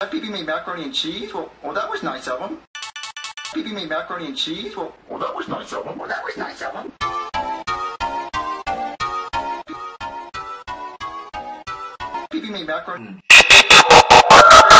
Pee made macaroni and cheese? Well, that was nice of him. Pee made macaroni and cheese? Well, that was nice of him. Well, that was nice of him. Pee made macaroni.